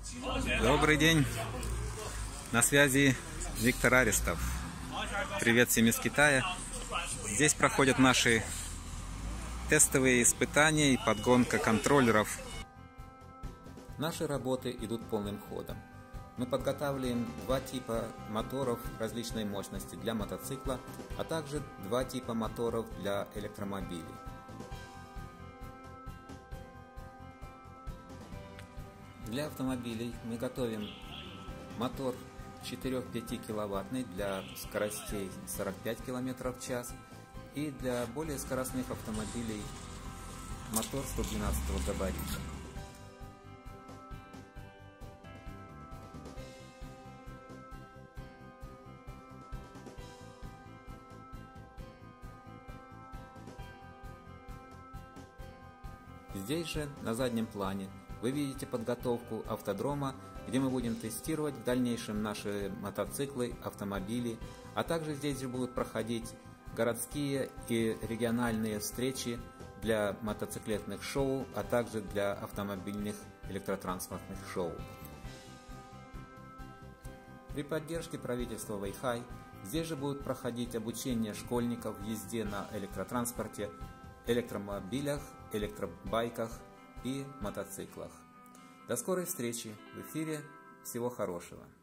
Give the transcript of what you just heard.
Добрый день, на связи Виктор Арестов. Привет всем из Китая. Здесь проходят наши тестовые испытания и подгонка контроллеров. Наши работы идут полным ходом. Мы подготавливаем два типа моторов различной мощности для мотоцикла, а также два типа моторов для электромобилей. Для автомобилей мы готовим мотор 4-5 киловаттный для скоростей 45 км в час, и для более скоростных автомобилей мотор 112 габарита. Здесь же, на заднем плане, вы видите подготовку автодрома, где мы будем тестировать в дальнейшем наши мотоциклы, автомобили, а также здесь же будут проходить городские и региональные встречи для мотоциклетных шоу, а также для автомобильных электротранспортных шоу. При поддержке правительства Вэйхай здесь же будут проходить обучение школьников в езде на электротранспорте, электромобилях, электробайках и мотоциклах. До скорой встречи в эфире. Всего хорошего!